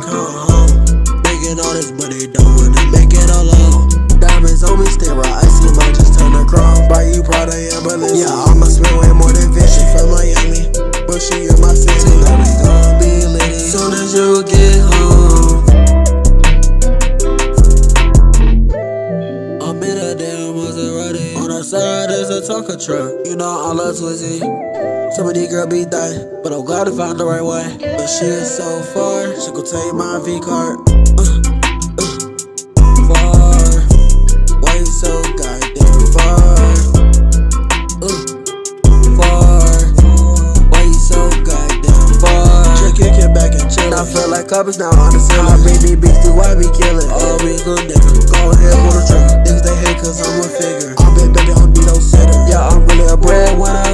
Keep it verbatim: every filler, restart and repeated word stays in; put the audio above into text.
come home. Making all this money, don't wanna make it alone. Diamonds on me, stay right, icy might just turn to chrome. Buy you Prada and Balenciaga. Yeah, I'ma spend way more than Vinci. She from Miami, but she in my city. Tonight we gon' be lit soon as you get home. I'm in a damn Maserati. On the side is a Tonka truck. You know I love Twizzy. Some of these girls be dying, but I'm glad I found the right one. But she is so far, she gon' take my V card. Uh, uh, far, why you so goddamn far? Uh, far, why you so goddamn far? Chill, kick it back and chill. I feel like coppers now on the ceiling. I bring these beats through, I be killing. All we good niggas, go ahead, pull the trigger. Niggas they hate cause I'm a figure. I been back, I don't need no sitter. Yeah, I'm really a breadwinner.